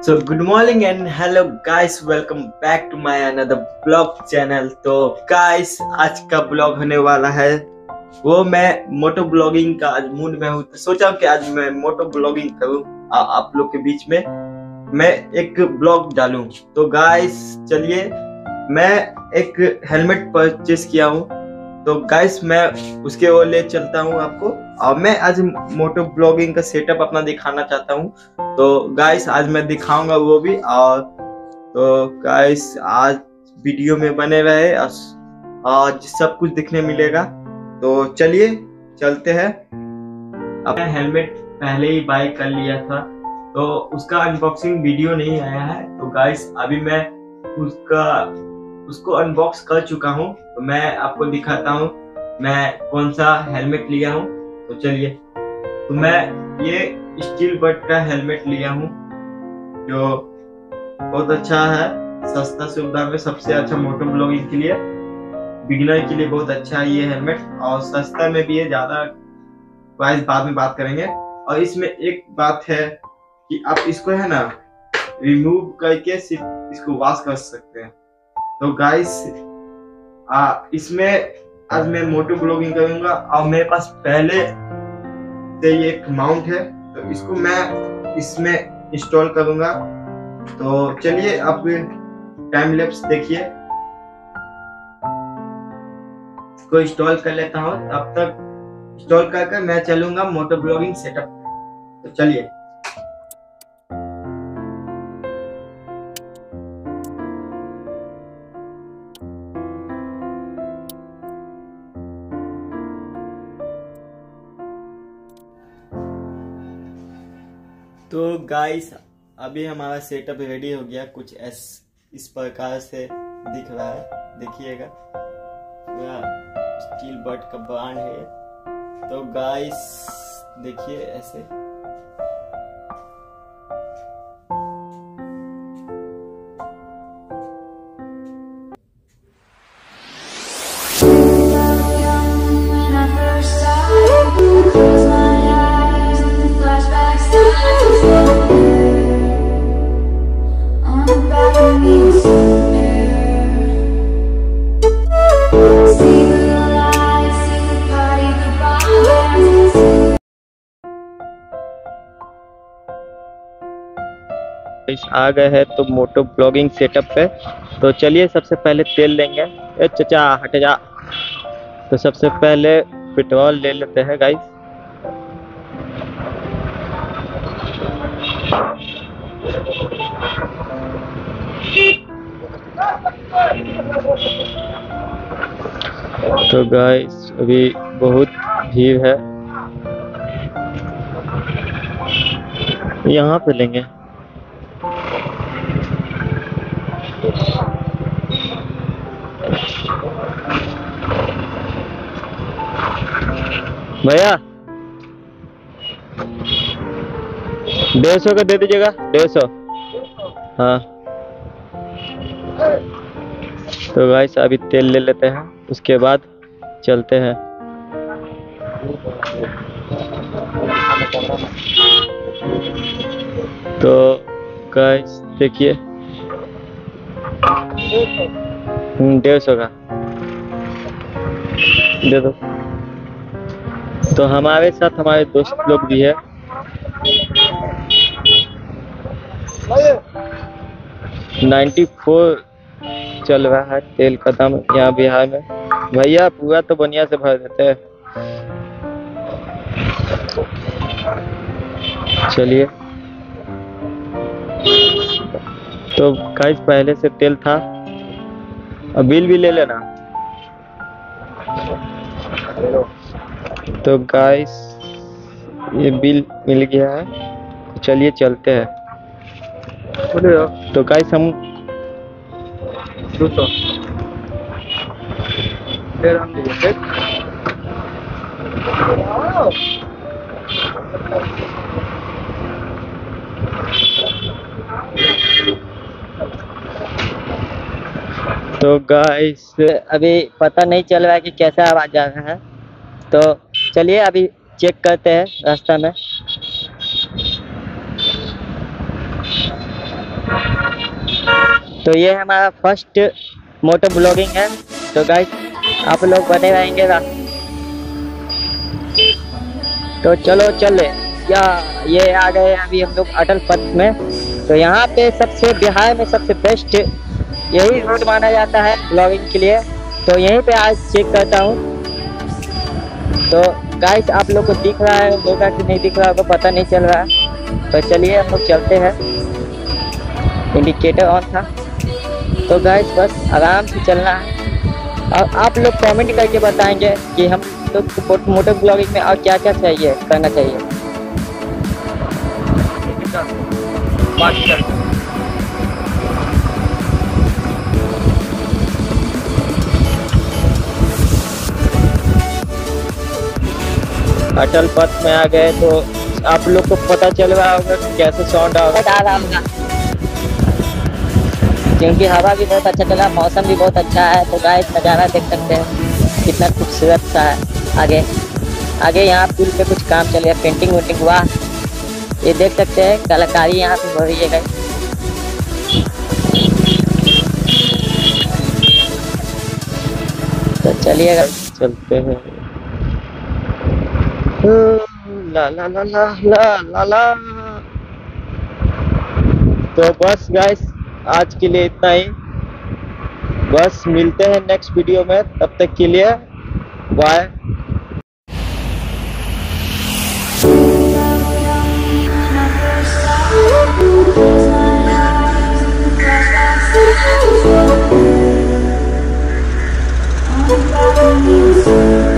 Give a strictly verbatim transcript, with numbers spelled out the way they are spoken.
So good morning and hello guys, welcome back to my another vlog channel। तो guys आज का blog होने वाला है वो मैं मोटो ब्लॉगिंग का आज मूड में हूँ, तो सोचा कि आज मैं मोटो ब्लॉगिंग करूँ आप लोग के बीच में मैं एक ब्लॉग डालूं। तो गाइस चलिए मैं एक हेलमेट परचेस किया हूँ, तो गाइस मैं उसके वो ले चलता हूँ आपको, और मैं आज मोटो ब्लॉगिंग का सेटअप अपना दिखाना चाहता हूँ। तो गाइस आज मैं दिखाऊंगा वो भी, और तो गाइस आज वीडियो में बने रहे, आज सब कुछ दिखने मिलेगा। तो चलिए चलते हैं। अपना हेलमेट पहले ही बाय कर लिया था, तो उसका अनबॉक्सिंग वीडियो नहीं आया है। तो गाइस अभी मैं उसका उसको अनबॉक्स कर चुका हूँ, तो मैं आपको दिखाता हूँ मैं कौन सा हेलमेट लिया हूँ। तो चलिए, तो मैं ये स्टील बट का हेलमेट लिया हूँ जो बहुत अच्छा है, सस्ता सुविधा में सबसे अच्छा मोटो ब्लॉगिंग के लिए, बिगिनर के लिए बहुत अच्छा है ये हेलमेट, और सस्ता में भी है, ज्यादा प्राइस बाद में बात करेंगे। और इसमें एक बात है कि आप इसको है ना रिमूव करके सिर्फ इसको वॉश कर सकते हैं। तो गाइस इसमें आज मैं मोटो ब्लॉगिंग करूंगा, और मेरे पास पहले से ये एक माउंट है, तो इसको मैं इसमें इंस्टॉल करूंगा। तो चलिए अब टाइम लैप्स देखिए, इसको इंस्टॉल कर लेता हूँ, तब तक इंस्टॉल करके मैं चलूंगा मोटो ब्लॉगिंग सेटअप। तो चलिए, तो गाइस अभी हमारा सेटअप रेडी हो गया, कुछ ऐस इस प्रकार से दिख रहा है, देखिएगा पूरा स्टील बट का ब्रांड है। तो गाइस देखिए ऐसे, आ गए हैं तो मोटो ब्लॉगिंग सेटअप पे। तो चलिए सबसे पहले तेल लेंगे। ए चचा हट जा। तो सबसे पहले पेट्रोल ले लेते हैं गाइस। तो गाइस अभी बहुत भीड़ है, यहाँ पे लेंगे। भैया डेढ़ सौ का दे दीजिएगा, डेढ़ सौ। हाँ तो गाइस अभी तेल ले लेते हैं, उसके बाद चलते हैं। तो गाइस देखिए डेढ़ सौ का दे दो। तो हमारे साथ हमारे दोस्त लोग भी है। नाइन्टी फोर चल रहा है तेल का दाम यहाँ बिहार में। भैया पूरा तो बढ़िया से भर देते हैं। चलिए, तो गाइस पहले से तेल था, अब बिल भी ले लेना। तो गाइस ये बिल मिल गया है, चलिए चलते हैं। तो गाइस हम दो सौ तो गाइस अभी पता नहीं चल रहा है कि कैसा आवाज आ रहा है, तो चलिए अभी चेक करते हैं रास्ता में। तो ये हमारा फर्स्ट मोटो ब्लॉगिंग है। तो गाइस आप लोग बने रहेंगे ना। तो चलो चले या ये आ गए अभी हम लोग अटल पथ में। तो यहाँ पे सबसे बिहार में सबसे बेस्ट यही रोड माना जाता है ब्लॉगिंग के लिए। तो यहीं पे आज चेक करता हूँ। तो गाइस आप लोग को दिख रहा है होगा कि नहीं दिख रहा होगा, पता नहीं चल रहा है। तो चलिए हम लोग चलते हैं। इंडिकेटर ऑन था। तो गाइस बस आराम से चलना है और आप लोग कमेंट करके बताएंगे कि हम लोग मोटो ब्लॉगिंग में और क्या क्या चाहिए करना चाहिए। अटल पथ में आ गए तो आप लोग को पता चल रहा होगा कि कैसे साउंड होगा, क्योंकि हवा भी बहुत अच्छा चला, मौसम भी बहुत अच्छा है। तो गाइस नज़ारा देख सकते हैं कितना खूबसूरत सा है। आगे आगे यहाँ पुल पे कुछ काम चल रहा है, पेंटिंग वेंटिंग। वाह, ये देख सकते हैं कलाकारी यहाँ पे हो रही है गाइस। तो चलिए चलते हैं। ला ला ला ला ला ला ला। तो बस गाइस आज के लिए इतना ही। बस मिलते हैं नेक्स्ट वीडियो में, तब तक के लिए बाय। I'm